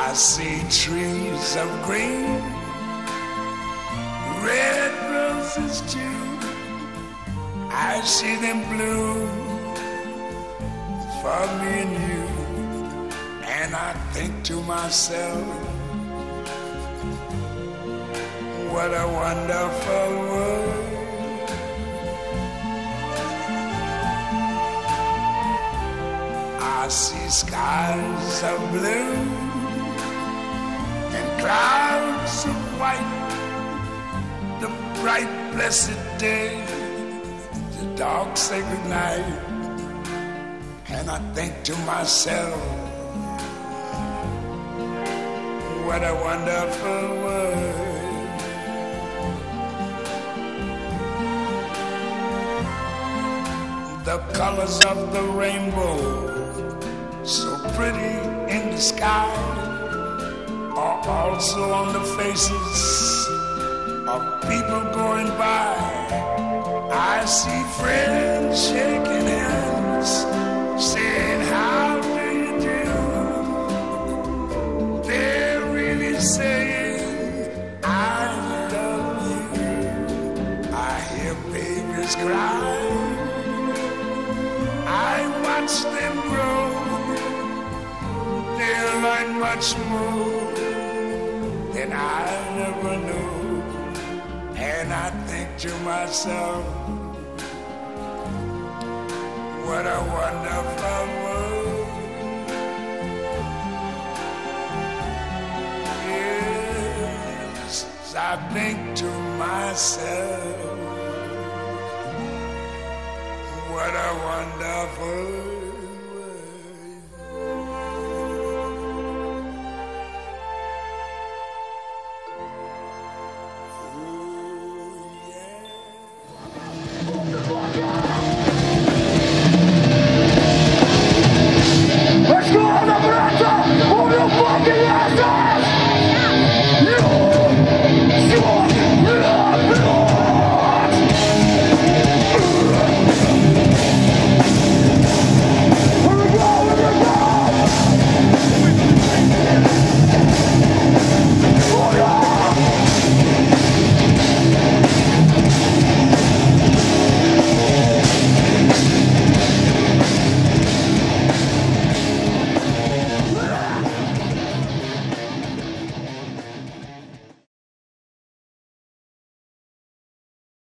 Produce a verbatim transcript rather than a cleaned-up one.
I see trees of green, red roses too. I see them bloom for me and you. And I think to myself, what a wonderful world. I see skies of blue and clouds of white, the bright blessed day, the dark sacred night. And I think to myself, what a wonderful world. The colors of the rainbow, so pretty in the sky, are also on the faces of people going by. I see friends shaking hands, saying, how do you do? They're really saying, I love you. I hear babies cry, I watch them grow. They'll learn much more than I never knew. And I think to myself, what a wonderful world. Yes, I think to myself, what a wonderful world.